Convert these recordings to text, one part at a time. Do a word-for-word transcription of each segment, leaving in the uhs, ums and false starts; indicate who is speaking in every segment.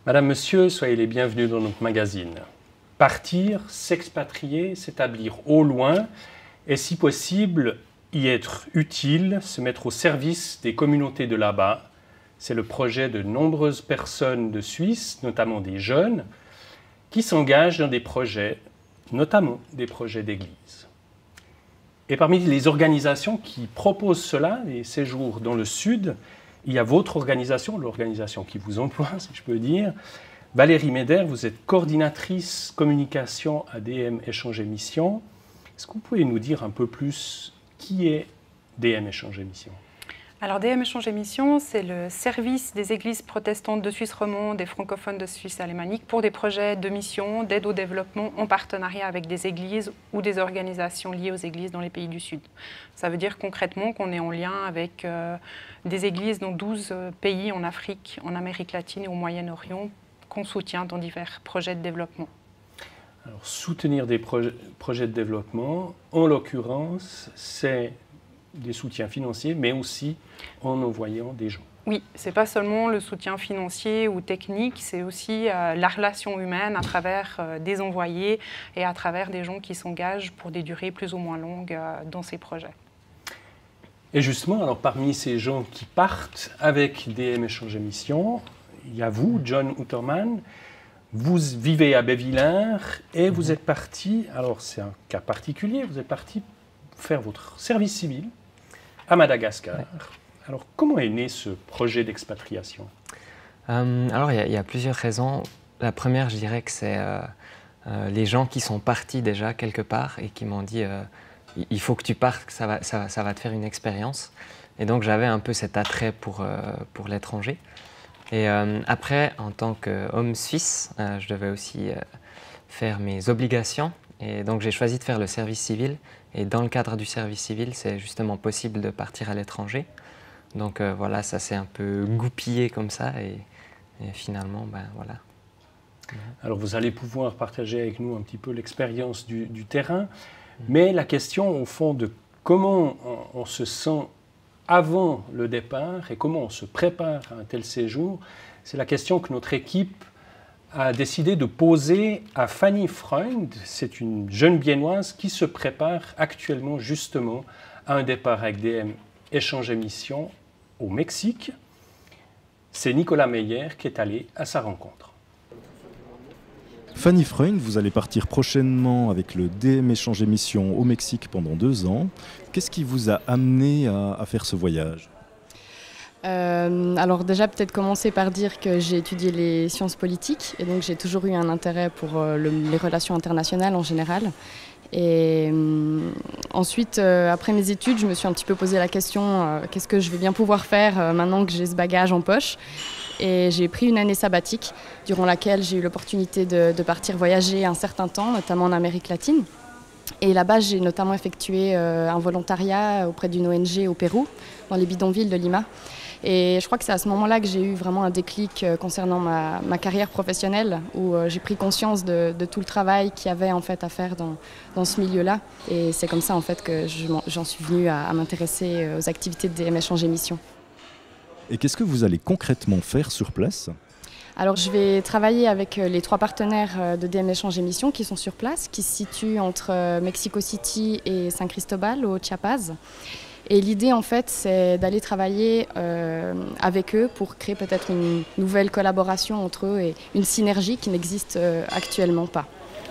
Speaker 1: Madame, Monsieur, soyez les bienvenus dans notre magazine. Partir, s'expatrier, s'établir au loin et si possible y être utile, se mettre au service des communautés de là-bas. C'est le projet de nombreuses personnes de Suisse, notamment des jeunes, qui s'engagent dans des projets, notamment des projets d'église. Et parmi les organisations qui proposent cela, les séjours dans le Sud, il y a votre organisation, l'organisation qui vous emploie, si je peux dire. Valérie Meder, vous êtes coordinatrice communication A D M Échange et Mission. Est-ce que vous pouvez nous dire un peu plus qui est D M Échange et Mission?
Speaker 2: Alors D M Échange et Mission, c'est le service des églises protestantes de Suisse romande et francophones de Suisse alémanique pour des projets de mission, d'aide au développement en partenariat avec des églises ou des organisations liées aux églises dans les pays du Sud. Ça veut dire concrètement qu'on est en lien avec euh, des églises dans douze pays en Afrique, en Amérique latine et au Moyen-Orient qu'on soutient dans divers projets de développement.
Speaker 1: Alors, soutenir des proje- projets de développement, en l'occurrence, c'est des soutiens financiers, mais aussi en envoyant des gens.
Speaker 2: Oui, ce n'est pas seulement le soutien financier ou technique, c'est aussi euh, la relation humaine à travers euh, des envoyés et à travers des gens qui s'engagent pour des durées plus ou moins longues euh, dans ces projets.
Speaker 1: Et justement, alors parmi ces gens qui partent avec D M Échange et Mission, il y a vous, John Uterman. Vous vivez à Bévillers et vous êtes parti, alors c'est un cas particulier, vous êtes parti faire votre service civil à Madagascar. Ouais. Alors, comment est né ce projet d'expatriation?
Speaker 3: euh, Alors, il y, y a plusieurs raisons. La première, je dirais que c'est euh, euh, les gens qui sont partis déjà quelque part et qui m'ont dit euh, « il faut que tu partes, que ça va, ça, ça va te faire une expérience ». Et donc, j'avais un peu cet attrait pour, euh, pour l'étranger. Et euh, après, en tant qu'homme suisse, euh, je devais aussi euh, faire mes obligations. Et donc, j'ai choisi de faire le service civil. Et dans le cadre du service civil, c'est justement possible de partir à l'étranger. Donc euh, voilà, ça s'est un peu goupillé comme ça. Et, et finalement, ben voilà.
Speaker 1: Alors, vous allez pouvoir partager avec nous un petit peu l'expérience du, du terrain. Mais la question, au fond, de comment on, on se sent avant le départ et comment on se prépare à un tel séjour, c'est la question que notre équipe a décidé de poser à Fanny Freund. C'est une jeune biennoise qui se prépare actuellement justement à un départ avec D M Échange et Mission au Mexique. C'est Nicolas Meyer qui est allé à sa rencontre.
Speaker 4: Fanny Freund, vous allez partir prochainement avec le D M Échange et Mission au Mexique pendant deux ans. Qu'est-ce qui vous a amené à, à faire ce voyage ?
Speaker 5: Euh, alors déjà peut-être commencer par dire que j'ai étudié les sciences politiques et donc j'ai toujours eu un intérêt pour euh, le, les relations internationales en général. Et euh, ensuite, euh, après mes études, je me suis un petit peu posé la question euh, qu'est-ce que je vais bien pouvoir faire euh, maintenant que j'ai ce bagage en poche. Et j'ai pris une année sabbatique durant laquelle j'ai eu l'opportunité de, de partir voyager un certain temps, notamment en Amérique latine. Et là-bas, j'ai notamment effectué euh, un volontariat auprès d'une O N G au Pérou, dans les bidonvilles de Lima. Et je crois que c'est à ce moment-là que j'ai eu vraiment un déclic euh, concernant ma, ma carrière professionnelle, où euh, j'ai pris conscience de, de tout le travail qu'il y avait en fait à faire dans, dans ce milieu-là. Et c'est comme ça en fait que j'en suis venue à, à m'intéresser aux activités de D M Échange et Mission.
Speaker 4: Et qu'est-ce que vous allez concrètement faire sur place ?
Speaker 5: Alors je vais travailler avec les trois partenaires de D M Échange et Mission qui sont sur place, qui se situent entre Mexico City et San Cristobal au Chiapas. Et l'idée, en fait, c'est d'aller travailler euh, avec eux pour créer peut-être une nouvelle collaboration entre eux et une synergie qui n'existe euh, actuellement pas.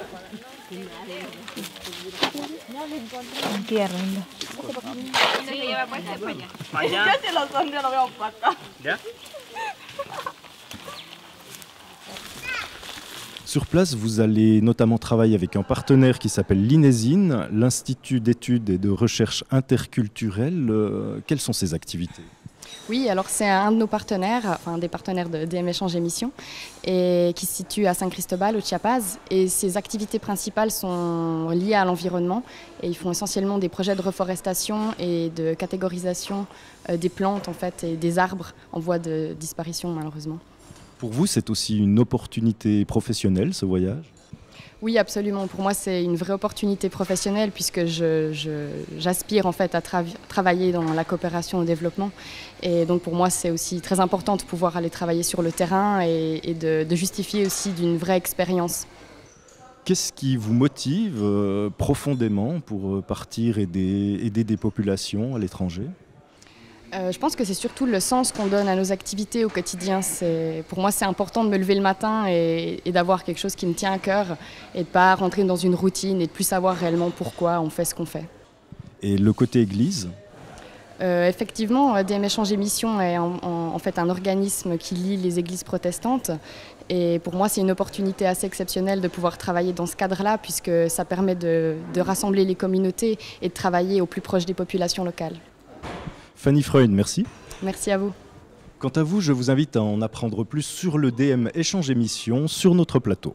Speaker 4: Sur place, vous allez notamment travailler avec un partenaire qui s'appelle l'INESIN, l'Institut d'études et de recherche interculturelle. Euh, quelles sont ces activités ?
Speaker 5: Oui, alors c'est un de nos partenaires, enfin un des partenaires de D M Échange et Mission, et qui se situe à San Cristobal, au Chiapas. Et ses activités principales sont liées à l'environnement. Et ils font essentiellement des projets de reforestation et de catégorisation euh, des plantes en fait, et des arbres en voie de disparition malheureusement.
Speaker 4: Pour vous, c'est aussi une opportunité professionnelle, ce voyage ?
Speaker 5: Oui, absolument. Pour moi, c'est une vraie opportunité professionnelle puisque je, je, j'aspire en fait à tra- travailler dans la coopération au développement. Et donc pour moi, c'est aussi très important de pouvoir aller travailler sur le terrain et, et de, de justifier aussi d'une vraie expérience.
Speaker 4: Qu'est-ce qui vous motive euh, profondément pour partir aider, aider des populations à l'étranger ?
Speaker 5: Euh, je pense que c'est surtout le sens qu'on donne à nos activités au quotidien. C'est, pour moi, c'est important de me lever le matin et, et d'avoir quelque chose qui me tient à cœur et de ne pas rentrer dans une routine et de plus savoir réellement pourquoi on fait ce qu'on fait.
Speaker 4: Et le côté église ?
Speaker 5: euh, Effectivement, D M Échange et Mission est en, en, en fait un organisme qui lie les églises protestantes. Et pour moi, c'est une opportunité assez exceptionnelle de pouvoir travailler dans ce cadre-là puisque ça permet de, de rassembler les communautés et de travailler au plus proche des populations locales.
Speaker 4: Fanny Freund, merci.
Speaker 5: Merci à vous.
Speaker 4: Quant à vous, je vous invite à en apprendre plus sur le D M Échange et Mission sur notre plateau.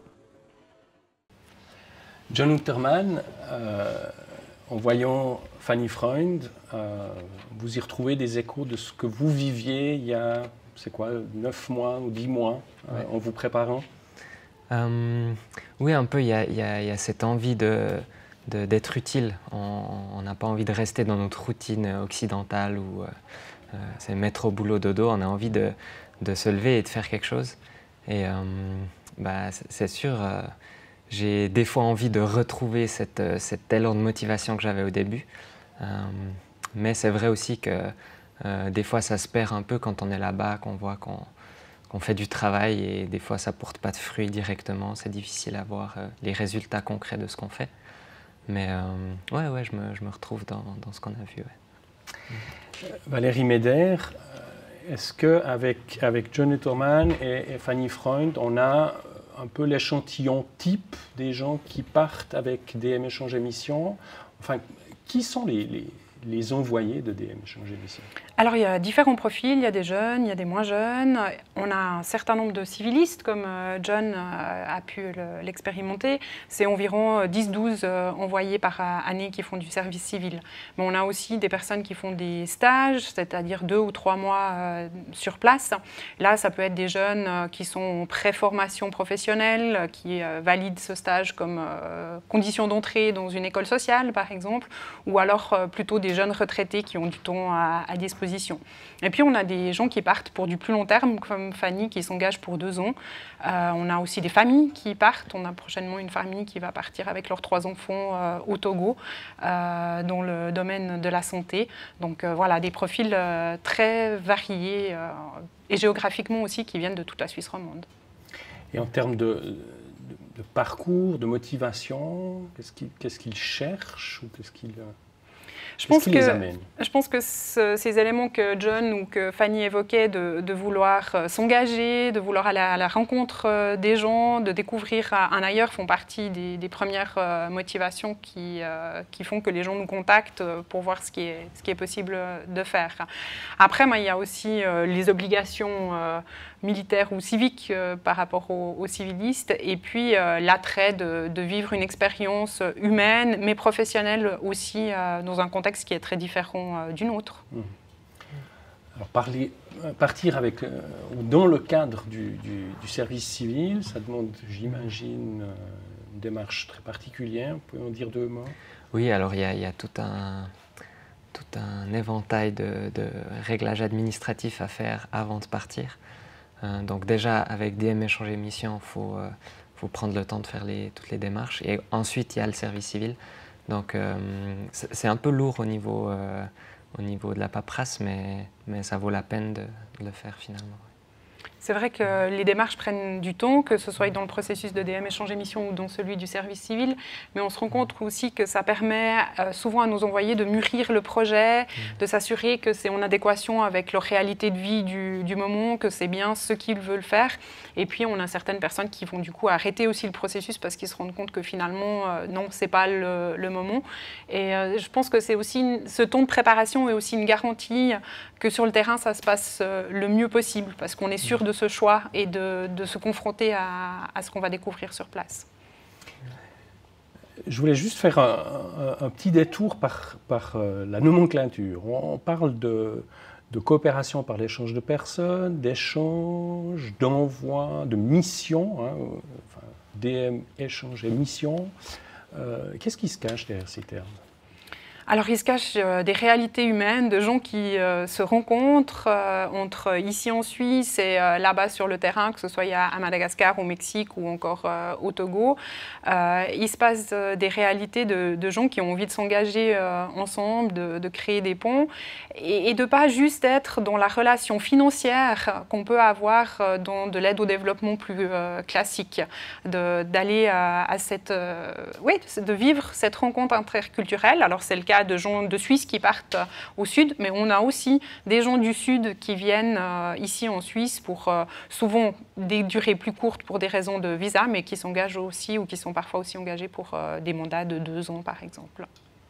Speaker 1: John Untermann, euh, en voyant Fanny Freund, euh, vous y retrouvez des échos de ce que vous viviez il y a, c'est quoi, neuf mois ou dix mois, euh, ouais. en vous préparant
Speaker 3: euh, Oui, un peu, il y a, il y a, il y a cette envie de... De, d'être utile. On n'a pas envie de rester dans notre routine occidentale où euh, c'est mettre au boulot dodo. On a envie de, de se lever et de faire quelque chose. Et euh, bah, c'est sûr, euh, j'ai des fois envie de retrouver cette, cette élan de motivation que j'avais au début. Euh, mais c'est vrai aussi que euh, des fois ça se perd un peu quand on est là-bas, qu'on voit qu'on qu'on fait du travail et des fois ça ne porte pas de fruits directement. C'est difficile à voir euh, les résultats concrets de ce qu'on fait. Mais euh, ouais, ouais, je me, je me retrouve dans, dans ce qu'on a vu. Ouais.
Speaker 1: Valérie Meder, est-ce qu'avec avec John Untermann et, et Fanny Freund, on a un peu l'échantillon type des gens qui partent avec D M Échange et Mission ? Enfin, qui sont les, les, les envoyés de D M Échange et Mission ?
Speaker 2: Alors, il y a différents profils, il y a des jeunes, il y a des moins jeunes. On a un certain nombre de civilistes, comme John a pu l'expérimenter. C'est environ dix douze envoyés par année qui font du service civil. Mais on a aussi des personnes qui font des stages, c'est-à-dire deux ou trois mois sur place. Là, ça peut être des jeunes qui sont en pré-formation professionnelle, qui valident ce stage comme condition d'entrée dans une école sociale, par exemple, ou alors plutôt des jeunes retraités qui ont du temps à, à disposition. Et puis on a des gens qui partent pour du plus long terme, comme Fanny qui s'engage pour deux ans. Euh, on a aussi des familles qui partent. On a prochainement une famille qui va partir avec leurs trois enfants euh, au Togo, euh, dans le domaine de la santé. Donc euh, voilà, des profils euh, très variés euh, et géographiquement aussi qui viennent de toute la Suisse romande.
Speaker 1: Et en termes de, de, de parcours, de motivation, qu'est-ce qu'ils qu'est-ce qu'ils cherchent ou qu'est-ce qu'ils...
Speaker 2: Je pense, que, je pense que ce, ces éléments que John ou que Fanny évoquaient, de, de vouloir s'engager, de vouloir aller à la rencontre des gens, de découvrir un ailleurs, font partie des, des premières motivations qui, qui font que les gens nous contactent pour voir ce qui est, ce qui est possible de faire. Après, moi, il y a aussi les obligations militaires ou civiques euh, par rapport aux, aux civilistes, et puis euh, l'attrait de, de vivre une expérience humaine, mais professionnelle aussi, euh, dans un contexte qui est très différent euh, du nôtre.
Speaker 1: Mmh. Alors, parler, partir avec, euh, dans le cadre du, du, du service civil, ça demande, j'imagine, une démarche très particulière. Vous pouvez en dire deux mots ?
Speaker 3: Oui, alors il y, y a tout un, tout un éventail de, de réglages administratifs à faire avant de partir. Euh, donc déjà, avec D M Échange et Mission, il faut, euh, faut prendre le temps de faire les, toutes les démarches. Et ensuite, il y a le service civil. Donc euh, c'est un peu lourd au niveau, euh, au niveau de la paperasse, mais, mais ça vaut la peine de, de le faire finalement.
Speaker 2: C'est vrai que les démarches prennent du temps, que ce soit dans le processus de D M Échange et Mission ou dans celui du service civil, mais on se rend compte aussi que ça permet euh, souvent à nos envoyés de mûrir le projet, de s'assurer que c'est en adéquation avec leur réalité de vie du, du moment, que c'est bien ce qu'ils veulent faire. Et puis on a certaines personnes qui vont du coup arrêter aussi le processus parce qu'ils se rendent compte que finalement, euh, non, c'est pas le, le moment. Et euh, je pense que c'est aussi une, ce temps de préparation est aussi une garantie que sur le terrain, ça se passe euh, le mieux possible, parce qu'on est sûr de ce choix et de, de se confronter à, à ce qu'on va découvrir sur place.
Speaker 1: Je voulais juste faire un, un, un petit détour par, par euh, la nomenclature. On, on parle de, de coopération par l'échange de personnes, d'échange, d'envoi, de mission. Hein, enfin, D M, échange et mission. Euh, Qu'est-ce qui se cache derrière ces termes?
Speaker 2: Alors, il se cache euh, des réalités humaines, de gens qui euh, se rencontrent euh, entre ici en Suisse et euh, là-bas sur le terrain, que ce soit à Madagascar, au Mexique ou encore euh, au Togo. Euh, il se passe euh, des réalités de, de gens qui ont envie de s'engager euh, ensemble, de, de créer des ponts et, et de ne pas juste être dans la relation financière qu'on peut avoir euh, dans de l'aide au développement plus euh, classique, d'aller à, à cette, euh, oui, de vivre cette rencontre interculturelle. Alors, c'est le cas de gens de Suisse qui partent au sud, mais on a aussi des gens du sud qui viennent euh, ici en Suisse pour euh, souvent des durées plus courtes pour des raisons de visa, mais qui s'engagent aussi ou qui sont parfois aussi engagés pour euh, des mandats de deux ans par exemple.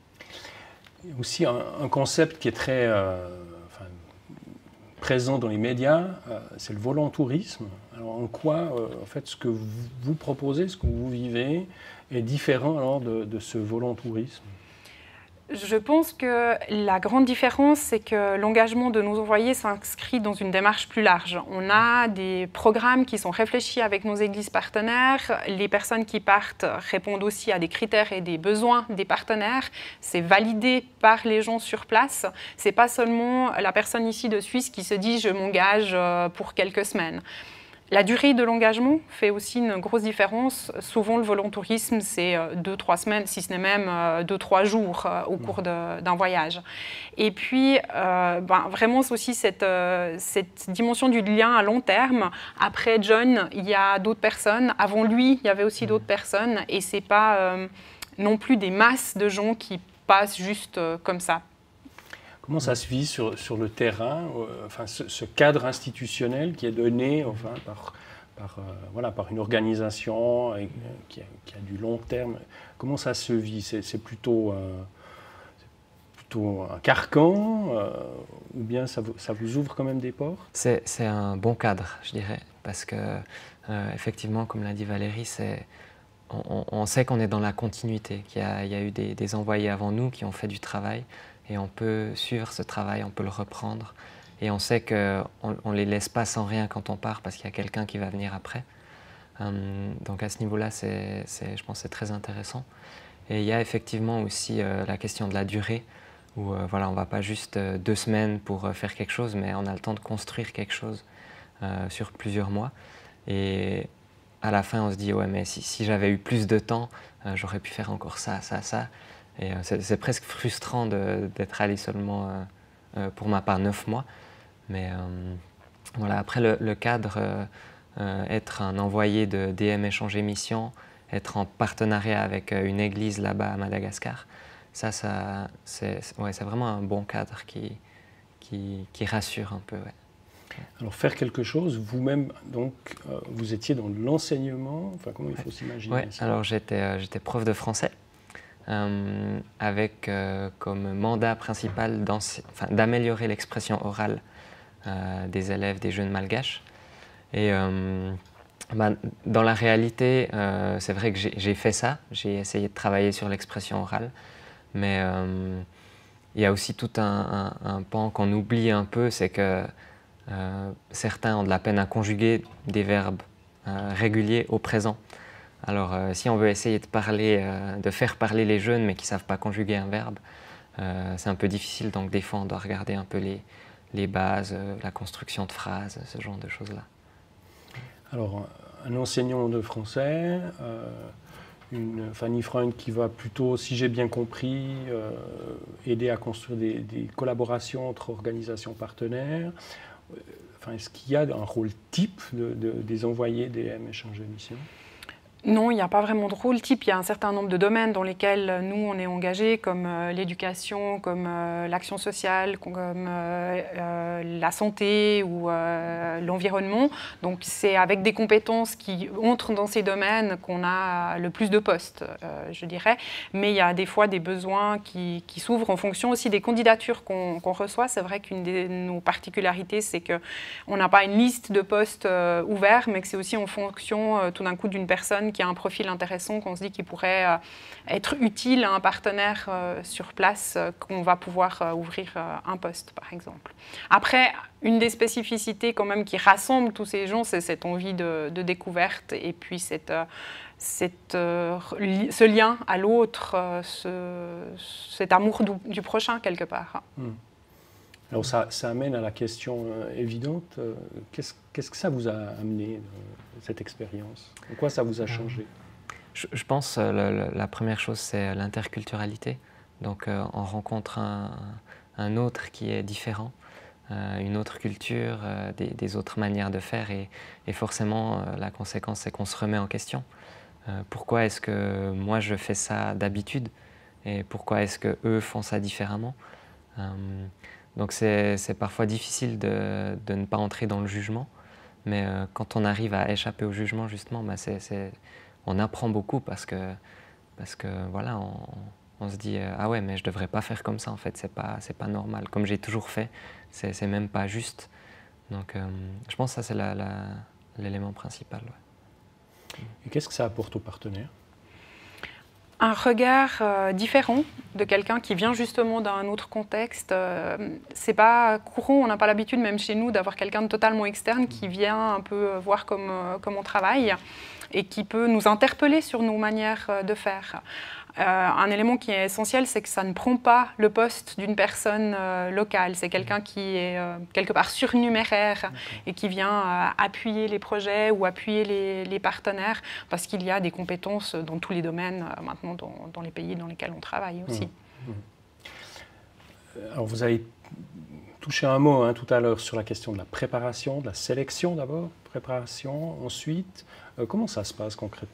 Speaker 1: Il y a aussi un, un concept qui est très euh, enfin, présent dans les médias, euh, c'est le volontourisme. Alors en quoi euh, en fait, ce que vous, vous proposez, ce que vous vivez est différent alors, de, de ce volontourisme?
Speaker 2: Je pense que la grande différence, c'est que l'engagement de nos envoyés s'inscrit dans une démarche plus large. On a des programmes qui sont réfléchis avec nos églises partenaires. Les personnes qui partent répondent aussi à des critères et des besoins des partenaires. C'est validé par les gens sur place. Ce n'est pas seulement la personne ici de Suisse qui se dit « je m'engage pour quelques semaines ». La durée de l'engagement fait aussi une grosse différence. Souvent, le volontourisme, c'est deux, trois semaines, si ce n'est même deux, trois jours au cours d'un voyage. Et puis, euh, ben, vraiment, c'est aussi cette, euh, cette dimension du lien à long terme. Après John, il y a d'autres personnes. Avant lui, il y avait aussi d'autres personnes. Et ce n'est pas euh, non plus des masses de gens qui passent juste euh, comme ça.
Speaker 1: Comment ça se vit sur, sur le terrain, euh, enfin, ce, ce cadre institutionnel qui est donné enfin, par, par, euh, voilà, par une organisation et, euh, qui, a, qui a du long terme? Comment ça se vit? C'est plutôt, euh, plutôt un carcan euh, ou bien ça vous, ça vous ouvre quand même des portes?
Speaker 3: C'est un bon cadre, je dirais, parce que euh, effectivement, comme l'a dit Valérie, c'est... On, on sait qu'on est dans la continuité, qu'il y, y a eu des, des envoyés avant nous qui ont fait du travail et on peut suivre ce travail, on peut le reprendre et on sait qu'on ne les laisse pas sans rien quand on part parce qu'il y a quelqu'un qui va venir après. Hum, donc à ce niveau-là, c'est, je pense que c'est très intéressant. Et il y a effectivement aussi euh, la question de la durée où euh, voilà, on ne va pas juste euh, deux semaines pour euh, faire quelque chose, mais on a le temps de construire quelque chose euh, sur plusieurs mois. Et à la fin, on se dit, ouais, mais si, si j'avais eu plus de temps, euh, j'aurais pu faire encore ça, ça, ça. Et euh, c'est presque frustrant d'être allé seulement, euh, euh, pour ma part, neuf mois. Mais euh, voilà, après, le, le cadre, euh, euh, être un envoyé de D M Échange et Mission, être en partenariat avec une église là-bas à Madagascar, ça, ça c'est ouais, c'est vraiment un bon cadre qui, qui, qui rassure un peu. Ouais.
Speaker 1: Alors faire quelque chose, vous-même, donc, euh, vous étiez dans l'enseignement, enfin comment il faut ouais. s'imaginer
Speaker 3: ouais, ça? Alors j'étais euh, j'étais prof de français, euh, avec euh, comme mandat principal d'améliorer enfin, l'expression orale euh, des élèves des jeunes malgaches. Et euh, bah, dans la réalité, euh, c'est vrai que j'ai fait ça, j'ai essayé de travailler sur l'expression orale, mais euh, il y a aussi tout un, un, un pan qu'on oublie un peu, c'est que Euh, certains ont de la peine à conjuguer des verbes euh, réguliers au présent. Alors euh, si on veut essayer de, parler, euh, de faire parler les jeunes mais qui ne savent pas conjuguer un verbe, euh, c'est un peu difficile, donc des fois on doit regarder un peu les, les bases, euh, la construction de phrases, ce genre de choses-là.
Speaker 1: Alors un enseignant de français, euh, une Fanny Freund qui va plutôt, si j'ai bien compris, euh, aider à construire des, des collaborations entre organisations partenaires. Enfin, est-ce qu'il y a un rôle type de, de, des envoyés D M Échange et Mission?
Speaker 2: Non, il n'y a pas vraiment de rôle type. Il y a un certain nombre de domaines dans lesquels nous, on est engagés, comme euh, l'éducation, comme euh, l'action sociale, comme euh, euh, la santé ou euh, l'environnement. Donc, c'est avec des compétences qui entrent dans ces domaines qu'on a le plus de postes, euh, je dirais. Mais il y a des fois des besoins qui, qui s'ouvrent en fonction aussi des candidatures qu'on qu'on reçoit. C'est vrai qu'une de nos particularités, c'est qu'on n'a pas une liste de postes euh, ouverts, mais que c'est aussi en fonction euh, tout d'un coup d'une personne qui a un profil intéressant, qu'on se dit qu'il pourrait euh, être utile à un partenaire euh, sur place, euh, qu'on va pouvoir euh, ouvrir euh, un poste, par exemple. Après, une des spécificités quand même qui rassemble tous ces gens, c'est cette envie de, de découverte et puis cette, euh, cette, euh, ce lien à l'autre, euh, ce, cet amour du, du prochain quelque part.
Speaker 1: Mmh. Alors ça, ça amène à la question euh, évidente, euh, qu'est-ce, qu'est-ce que ça vous a amené, euh, cette expérience? En quoi ça vous a changé?
Speaker 3: Je, je pense que euh, la première chose, c'est l'interculturalité. Donc euh, on rencontre un, un autre qui est différent, euh, une autre culture, euh, des, des autres manières de faire, et, et forcément euh, la conséquence, c'est qu'on se remet en question. Euh, pourquoi est-ce que moi je fais ça d'habitude et pourquoi est-ce que eux font ça différemment? euh, Donc c'est parfois difficile de, de ne pas entrer dans le jugement, mais euh, quand on arrive à échapper au jugement, justement, bah c'est, c'est, on apprend beaucoup parce que, parce que voilà, on, on se dit euh, ah ouais, mais je devrais pas faire comme ça en fait, c'est pas, c'est pas normal. Comme j'ai toujours fait, c'est, c'est même pas juste. Donc euh, je pense que ça c'est la, la, l'élément principal. Ouais.
Speaker 1: Et qu'est-ce que ça apporte aux partenaires?
Speaker 2: Un regard euh, différent de quelqu'un qui vient justement d'un autre contexte. Euh, c'est pas courant, on n'a pas l'habitude, même chez nous, d'avoir quelqu'un de totalement externe qui vient un peu voir comme, euh, comme on travaille et qui peut nous interpeller sur nos manières de faire. Euh, un élément qui est essentiel, c'est que ça ne prend pas le poste d'une personne euh, locale. C'est quelqu'un qui est euh, quelque part surnuméraire okay. et qui vient euh, appuyer les projets ou appuyer les, les partenaires parce qu'il y a des compétences dans tous les domaines euh, maintenant dans, dans les pays dans lesquels on travaille aussi. Mmh.
Speaker 1: Mmh. Alors vous avez touché un mot hein, tout à l'heure sur la question de la préparation, de la sélection d'abord, préparation, ensuite. Euh, comment ça se passe concrètement ?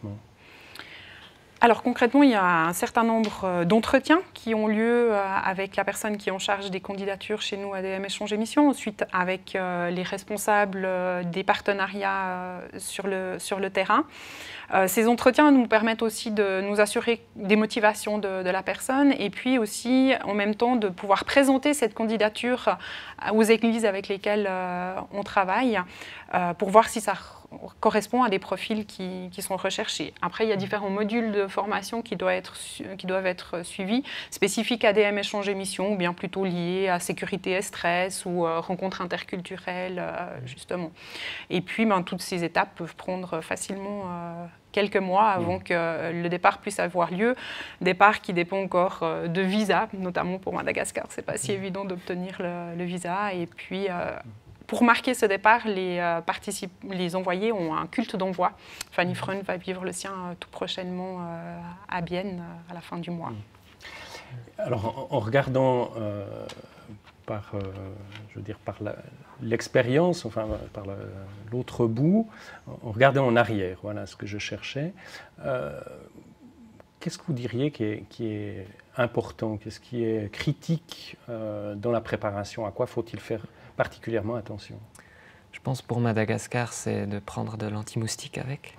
Speaker 2: Alors concrètement, il y a un certain nombre d'entretiens qui ont lieu avec la personne qui est en charge des candidatures chez nous à A D M Échange Émissions, ensuite avec les responsables des partenariats sur le, sur le terrain. Ces entretiens nous permettent aussi de nous assurer des motivations de, de la personne et puis aussi en même temps de pouvoir présenter cette candidature aux églises avec lesquelles on travaille pour voir si ça correspond à des profils qui, qui sont recherchés. Après, il y a différents modules de formation qui doivent être, qui doivent être suivis, spécifiques à A D M Échange Émissions, ou bien plutôt liés à sécurité et stress ou euh, rencontres interculturelles, euh, justement. Et puis, ben, toutes ces étapes peuvent prendre facilement euh, quelques mois avant mmh. que le départ puisse avoir lieu. Départ qui dépend encore euh, de visa, notamment pour Madagascar. Ce n'est pas si évident d'obtenir le, le visa. Et puis, euh, pour marquer ce départ, les, euh, les envoyés ont un culte d'envoi. Fanny Freund va vivre le sien euh, tout prochainement euh, à Bienne euh, à la fin du mois.
Speaker 1: Alors, en, en regardant euh, par, euh, je veux dire, par l'expérience, enfin par l'autre bout, en regardant en arrière, voilà ce que je cherchais. Euh, Qu'est-ce que vous diriez qui est, qui est important, qu'est-ce qui est critique euh, dans la préparation? À quoi faut-il faire particulièrement attention?
Speaker 3: Je pense pour Madagascar, c'est de prendre de l'anti-moustique avec.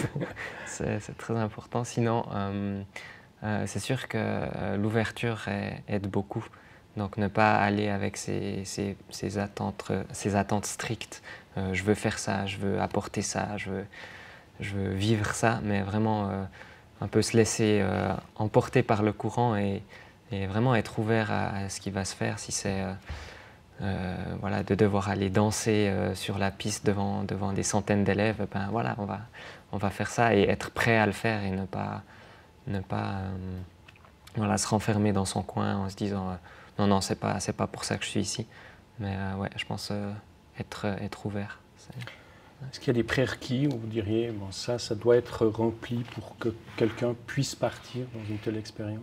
Speaker 3: C'est très important. Sinon, euh, euh, c'est sûr que euh, l'ouverture aide beaucoup. Donc ne pas aller avec ses, ses, ses, attentes, ses attentes strictes. Euh, je veux faire ça, je veux apporter ça, je veux, je veux vivre ça, mais vraiment euh, un peu se laisser euh, emporter par le courant et, et vraiment être ouvert à, à ce qui va se faire. Si c'est euh, euh, voilà, de devoir aller danser euh, sur la piste devant, devant des centaines d'élèves, ben voilà, on va, on va faire ça et être prêt à le faire et ne pas, ne pas euh, voilà, se renfermer dans son coin en se disant euh, non, non, c'est pas, c'est pas pour ça que je suis ici. Mais euh, ouais, je pense euh, être, être ouvert.
Speaker 1: Est-ce qu'il y a des prérequis où vous diriez bon, ça, ça doit être rempli pour que quelqu'un puisse partir dans une telle expérience?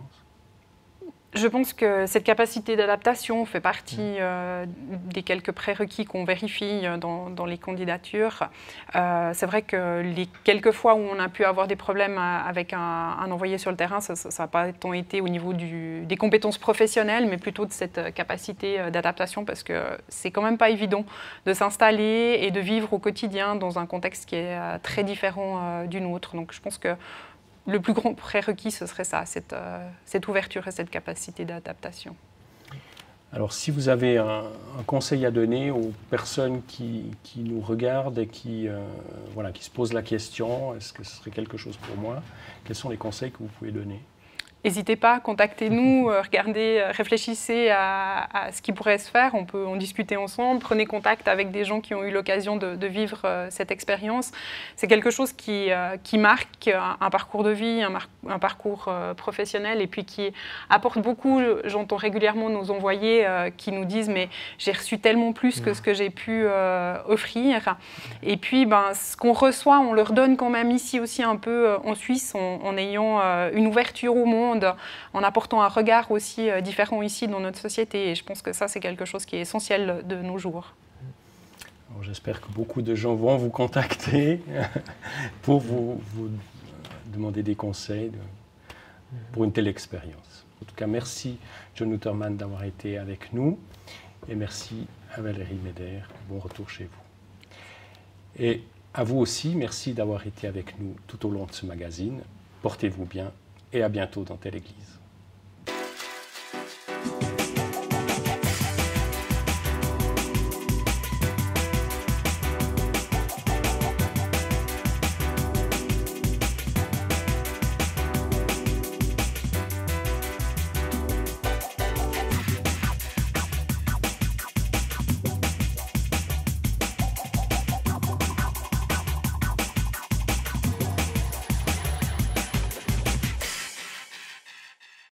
Speaker 2: Je pense que cette capacité d'adaptation fait partie euh, des quelques prérequis qu'on vérifie dans, dans les candidatures. Euh, c'est vrai que les quelques fois où on a pu avoir des problèmes avec un, un envoyé sur le terrain, ça n'a pas tant été au niveau du, des compétences professionnelles, mais plutôt de cette capacité d'adaptation, parce que c'est quand même pas évident de s'installer et de vivre au quotidien dans un contexte qui est très différent euh, du nôtre. Donc je pense que le plus grand prérequis, ce serait ça, cette, euh, cette ouverture et cette capacité d'adaptation.
Speaker 1: Alors, si vous avez un, un conseil à donner aux personnes qui, qui nous regardent et qui, euh, voilà, qui se posent la question, est-ce que ce serait quelque chose pour moi? Quels sont les conseils que vous pouvez donner?
Speaker 2: n'hésitez pas, contactez-nous, euh, regardez, euh, réfléchissez à, à ce qui pourrait se faire. On peut en discuter ensemble. Prenez contact avec des gens qui ont eu l'occasion de, de vivre euh, cette expérience. C'est quelque chose qui, euh, qui marque un, un parcours de vie, un, mar- un parcours euh, professionnel et puis qui apporte beaucoup. J'entends régulièrement nos envoyés euh, qui nous disent « mais j'ai reçu tellement plus que ce que j'ai pu euh, offrir ». Et puis, ben, ce qu'on reçoit, on le redonne quand même ici aussi un peu euh, en Suisse en, en ayant euh, une ouverture au monde, en apportant un regard aussi euh, différent ici dans notre société. Et je pense que ça, c'est quelque chose qui est essentiel de nos jours.
Speaker 1: J'espère que beaucoup de gens vont vous contacter pour vous, vous demander des conseils de, pour une telle expérience. En tout cas, merci John Uterman d'avoir été avec nous et merci à Valérie Meder. Bon retour chez vous. Et à vous aussi, merci d'avoir été avec nous tout au long de ce magazine. Portez-vous bien et à bientôt dans Telle Église.